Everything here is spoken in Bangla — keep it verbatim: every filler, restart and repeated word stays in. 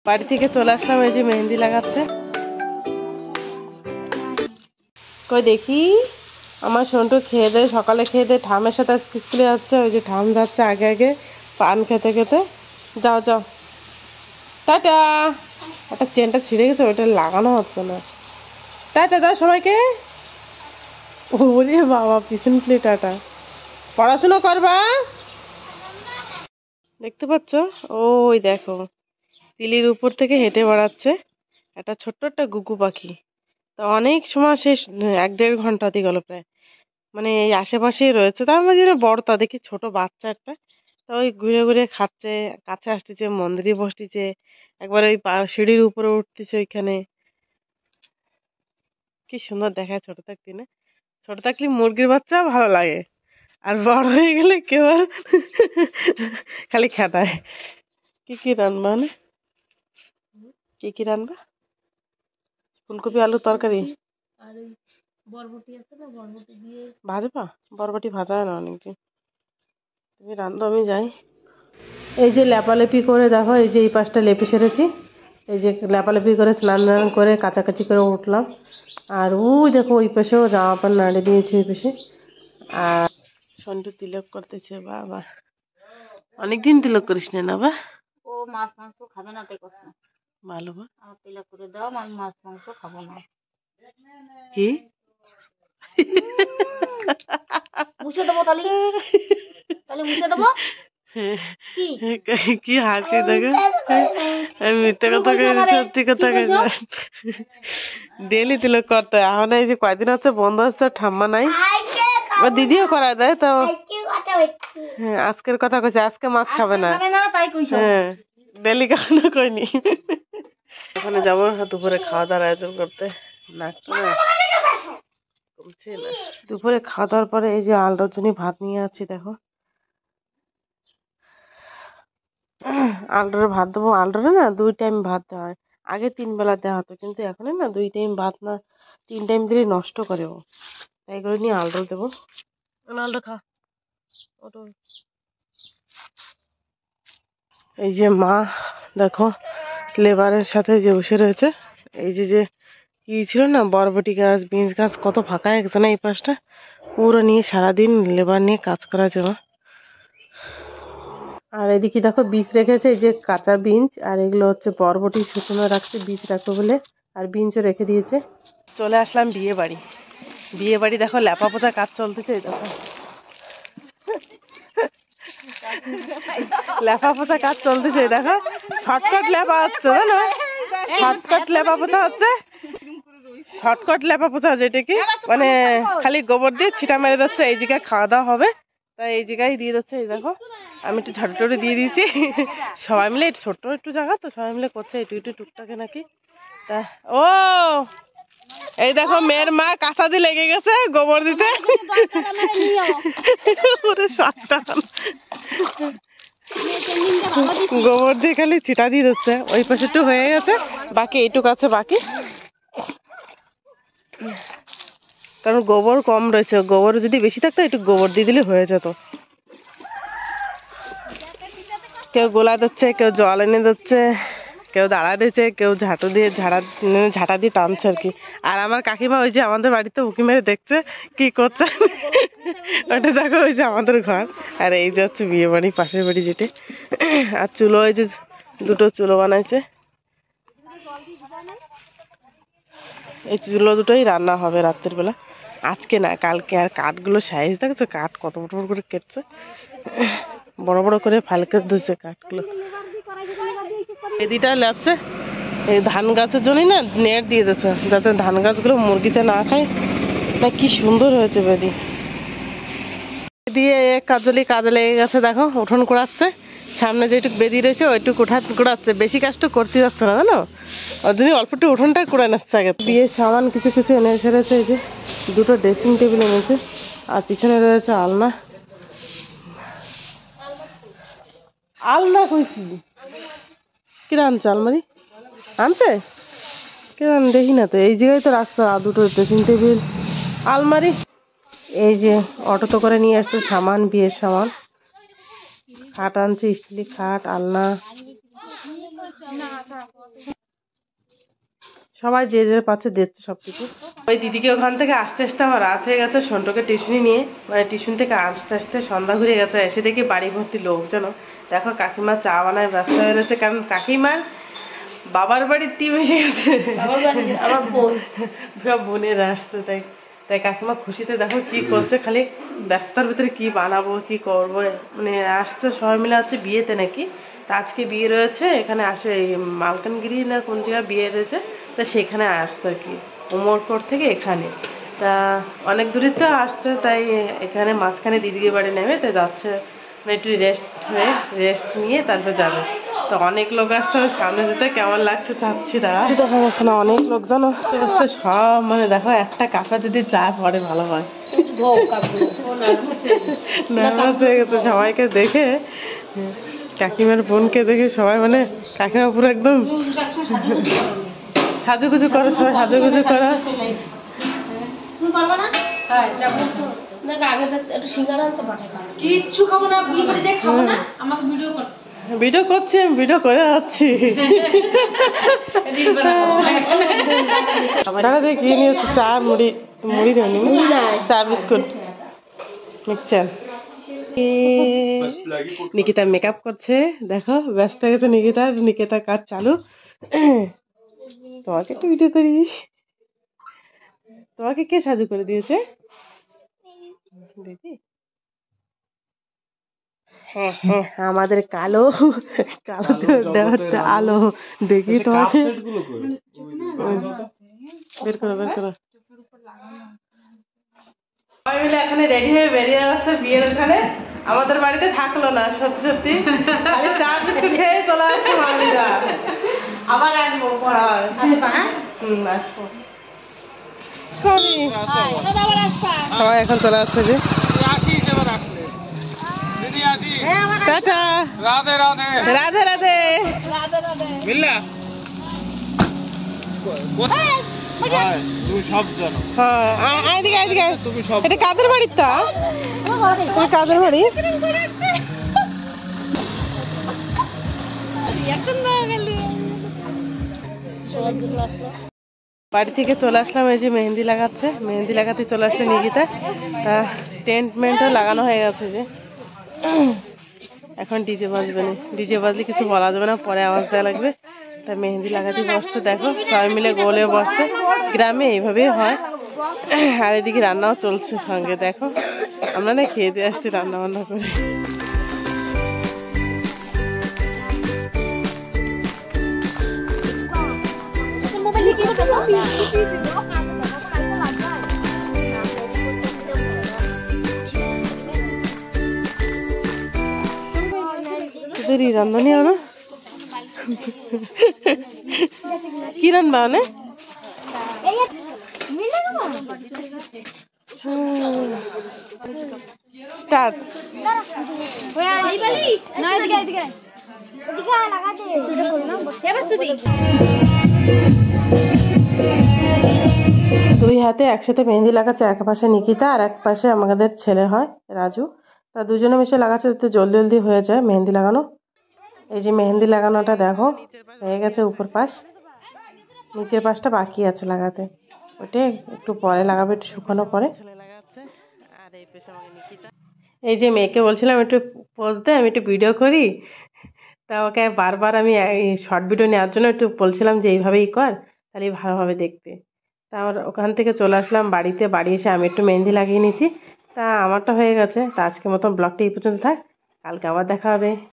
বাড়ি থেকে চলে আসলাম, এই যে মেহেন্দি লাগাচ্ছে। কই দেখি আমার সন্টু খেয়ে দেয়, সকালে খেয়ে দেয়, ঠামের সাথে আজকে স্কুলে যাচ্ছে। ওই যে ঠাম যাচ্ছে আগে আগে পান খেতে খেতে। যাও যাও, টাটা। একটা চেনটা ছিঁড়ে গেছে, ওইটা লাগানো হচ্ছে না। টাটা দাও সবাইকে। ওরে বাবা, পিছন প্লে টাটা। পড়াশোনা করবা, দেখতে পাচ্ছ? ওই দেখো তিলির উপর থেকে হেঁটে বেড়াচ্ছে একটা ছোট্ট একটা গুগু পাখি। তো অনেক সময় শেষ, এক দেড় ঘন্টা দিয়ে গেল প্রায়, মানে এই আশেপাশেই রয়েছে। তার মাঝে বড় তা দেখি ছোট বাচ্চা একটা, তা ওই ঘুরে ঘুরে খাচ্ছে, কাছে আসতেছে, মন্দিরে বসতেছে, একবার ওই সিঁড়ির উপরে উঠতেছে ওইখানে। কি সুন্দর দেখায় ছোট থাকতে না? ছোট থাকলে মুরগির বাচ্চা ভালো লাগে, আর বড় হয়ে গেলে কেউ আর খালি খেদায়। কি কি রান্না, মানে কি কি রান্না? ফুলকপি আলু তরকারি ভাজবা? বরবটি ভাজা হয় না অনেকদিন। তুমি রান্ধো, আমি যাই। এই যে লেপালেপি করে দেখো, এই যে এই পাশটা লেপে সেরেছি। এই যে লেপালেপি করে স্নান দান করে কাচাকাচি করে উঠলাম। আর ওই দেখো ওই পাশেও জামা প্যান্ট নাড়ে দিয়েছি ওই পাশে। আর সন্টু তিলক করতেছে। বাবা, অনেকদিন তিলক করিস না বা? ও মাছ মাংস খাবে না তাই করছে। ভালো বা, আমার তিলক করে দাও, আমি মাছ মাংস খাবো না। কি মুছে দেবো তাহলে, তাহলে মুছে দেবো। কি হাসি দেখো, আমি মিথ্যে কথা কইছি সত্যি কথা কইছি। ডেলি তিলক করতে, এখন এই যে কয়দিন হচ্ছে বন্ধ হচ্ছে, ঠাম্মা নাই, দিদিও করায় দেয়। তো হ্যাঁ, আজকের কথা কইছে, আজকে মাছ খাবে না। হ্যাঁ, ডেলি কখনো কইনি। ওখানে যাবো দুপুরে খাওয়া দাওয়ার আয়োজন করতে। নাকটা না কমছে না। দুপুরে খাওয়া দাওয়ার পরে এই যে আলডার জন্য ভাত নিয়ে আছি। দেখো আলডারে ভাত দেবো। আলডারে না দুই টাইম ভাত দেওয়া হয়, আগে তিন বেলা দেওয়া হতো, কিন্তু এখন না দুই টাইম ভাত না, তিন টাইম দিলে নষ্ট করে ও। তাই করে নিয়ে আলডার দেবো। আলডা খা। এই যে মা দেখো লেবারের সাথে যে বসে রয়েছে। এই যে যে কি ছিল না, বরবটি গাছ, বিনস গাছ, কত ফাঁকা গেছে না এই পাশটা, পুরো নিয়ে সারাদিন লেবার নিয়ে কাজ করা যাবে। আর এদিকে দেখো বীজ রেখেছে, এই যে কাঁচা বিনস, আর এগুলো হচ্ছে বরবটি শুকনো রাখছে বীজ রাখবে বলে, আর বিনসও রেখে দিয়েছে। চলে আসলাম বিয়ে বাড়ি। বিয়ে বাড়ি দেখো লেপা পোচা কাজ চলতেছে। দেখো লেপা পোচা কাজ চলতেছে, দেখো শর্টকাট লেপা হচ্ছে, জানো? শর্টকাট লেপা পোচা হচ্ছে, শর্টকাট লেপা পোচা, যেটা কি মানে খালি গোবর দিয়ে ছিটা মেরে যাচ্ছে। এই জায়গায় খাওয়া দাওয়া হবে, তাই এই জায়গায় দিয়ে যাচ্ছে। এই দেখো আমি একটু ঝাড়ু টাড়ু দিয়ে দিয়েছি, সবাই মিলে, ছোট্ট একটু জায়গা তো সবাই মিলে করছে একটু একটু টুকটাকে নাকি। তা ও এই দেখো মেয়ের মা কাঁচা দিয়ে লেগে গেছে গোবর দিতে। গোবর দিয়ে খালি ছিটা দিয়ে দিচ্ছে। ওই পাশে একটু হয়ে গেছে, বাকি এইটুকু আছে বাকি, কারণ গোবর কম রয়েছে। গোবর যদি বেশি থাকতো একটু গোবর দিয়ে দিলে হয়ে যেত। কেউ গোলা দিচ্ছে, কেউ জল এনে দিচ্ছে, কেউ দাঁড়া দিয়েছে, কেউ ঝাঁটু দিয়ে ঝাড়া ঝাঁটা দিয়ে টানছে আর কি। আর আমার কাকিমা ওই যে আমাদের বাড়িতে উঁকি মেরে দেখছে কি করছে, ওটা দেখো ওই যে আমাদের ঘর। আর এই যে হচ্ছে বিয়ে বাড়ি, পাশের বাড়ি যেটা। আর চুলো, ওই যে দুটো চুলো বানাইছে, এই চুলো দুটোই রান্না হবে রাত্রের বেলা, আজকে না কালকে। আর কাঠগুলো সাইজ দেখছো, কাঠ কত বড় বড় করে কেটছে, বড় বড় করে ফাল করে দিচ্ছে কাঠগুলো। এদিকটা লাগছে এই ধান গাছের জন্যই না নেট দিয়ে দিয়েছে, যাতে ধান গাছগুলো মুরগিতে না খায়। না কি সুন্দর হয়েছে বেদি দিয়ে। কাজলি কাজে লেগে গেছে, দেখো উঠোন কুড়াচ্ছে, সামনে যেটুকু বেদি রয়েছে ওইটুকু উঠা কুড়াচ্ছে, বেশি কাজটা করতে যাচ্ছে না জানো, ওর জন্য অল্প একটু উঠোনটা কুড়ে নিচ্ছে আগে। বিয়ের সামান কিছু কিছু এনে সেরেছে, এই যে দুটো ড্রেসিং টেবিল এনেছে, আর পিছনে রয়েছে আলনা। আলনা কইছি কিরা আনছে, আলমারি আনছে কেন দেখি না তো, এই জায়গায় তো রাখছে দুটো ড্রেসিং টেবিল, আলমারি। এই যে অটোতে করে নিয়ে আসছে সামান, বিয়ের সামান, খাট আনছে, স্টিলের খাট, আলনা, সবাই যে যে পাচ্ছে দেখছে সবকিছু। ওই দিদিকে ওখান থেকে আসতে আসতে আমার রাত হয়ে গেছে, সন্টুকে টিউশনি নিয়ে, মানে টিউশন থেকে আসতে আসতে সন্ধ্যা ঘুরে গেছে। এসে দেখি বাড়ি ভর্তি লোকজন। দেখো কাকিমা চা বানায় ব্যস্ত হয়ে রয়েছে, কারণ কাকিমার বাবার বাড়ির টিম এসে গেছে, সব বোনেরা আসছে, তাই তাই কাকিমা খুশিতে দেখো কি করছে, খালি ব্যস্ততার ভিতরে কি বানাবো কি করবো, মানে আসছে সবাই মিলে আছে বিয়েতে নাকি। তা আজকে বিয়ে রয়েছে এখানে, আসে এই মালকানগিরি না কোন জায়গায় বিয়ে রয়েছে, তা সেখানে আসছে আর কি, উমরকোট থেকে এখানে। তা অনেক দূরে তো আসছে, তাই এখানে মাঝখানে দিদিকে বাড়ি নেবে, তাই যাচ্ছে, মানে একটু রেস্ট হয়ে রেস্ট নিয়ে তারপর যাবে। তো অনেক লোক আসছে, সামনে যেতে কেমন লাগছে চাচ্ছি, তারা দেখা যাচ্ছে না, অনেক লোক জানো সব, মানে দেখো একটা কাকা যদি চা করে ভালো হয়। নার্ভাস হয়ে গেছে সবাইকে দেখে, কাকিমার বোনকে দেখে সবাই, মানে কাকিমা পুরো একদম সাজুগুজু করে, সবাই সাজুগুজু করা। কিচ্ছু খাবো না, বিয়ে বাড়ি যাই খাবো না, আমাকে ভিডিও কর। ভিডিও করছি আমি, ভিডিও করে যাচ্ছি। দাদা দেখি কি নিয়ে হচ্ছে, চা মুড়ি, মুড়ি নেই, চা বিস্কুট মিক্সচার। নিকিতা মেকআপ করছে, দেখো ব্যস্ত হয়ে গেছে নিকিতা, নিকিতা কাজ চালু। তোমাকে একটু ভিডিও করি, তোমাকে কে সাজু করে দিয়েছে দেখি। হ্যাঁ হ্যাঁ আমাদের কালো কালো দেওয়ারটা আলো, দেখি তোমাকে বের করো বের করো। সবাই মিলে এখানে রেডি হয়ে বেরিয়ে যাচ্ছে বিয়ের ওখানে। আমাদের বাড়িতে থাকলো না সত্যি সত্যি, খালি চা বিস্কুট খেয়ে চলে যাচ্ছে মামিরা। আবার আসবো, হুম আসবো। সবাই এখন চলে যাচ্ছে যে, টাটা, রাধে রাধে, রাধে রাধে, মিল্লা এটা কাদের বাড়ির, তা কাদের বাড়ি? বাড়ি থেকে চলে আসলাম, এই যে মেহেন্দি লাগাচ্ছে, মেহেন্দি লাগাতে চলে আসছে নিকিতা। টেন্ট মেন্টও লাগানো হয়ে গেছে যে, এখন ডিজে বাজবে না, ডিজে বাজলে কিছু বলা যাবে না, পরে আওয়াজ দেওয়া লাগবে। তাই মেহেন্দি লাগাতে বসছে, দেখো সবাই মিলে গোলে বসছে, গ্রামে এইভাবেই হয়। আর এদিকে রান্নাও চলছে সঙ্গে, দেখো আমরা না খেয়ে দিয়ে আসছি রান্না বান্না করে। রান্ধনি না কি রান্না মানে স্টার্ট। দুই হাতে একসাথে মেহেন্দি লাগাচ্ছে, এক পাশে নিকিতা আর এক পাশে আমাদের ছেলে হয় রাজু। তা দুজনে মিশে লাগাচ্ছে যাতে জলদি জলদি হয়ে যায় মেহেন্দি লাগানো। এই যে মেহেন্দি লাগানোটা দেখো হয়ে গেছে, উপর পাশ, নিচের পাশটা বাকি আছে লাগাতে, ওটা একটু পরে লাগাবে, একটু শুকানো পরে। এই যে মেয়েকে বলছিলাম একটু পোজ দে, আমি একটু ভিডিও করি, তা ওকে বারবার আমি শর্ট ভিডিও নেওয়ার জন্য একটু বলছিলাম যে এইভাবেই কর, তাহলে ভালোভাবে দেখতে। তা আমার ওখান থেকে চলে আসলাম বাড়িতে, বাড়ি এসে আমি একটু মেহেন্দি লাগিয়ে নিয়েছি। তা আমারটা হয়ে গেছে। তা আজকের মতন ব্লগটা এই পর্যন্ত থাক, কালকে আবার দেখা হবে।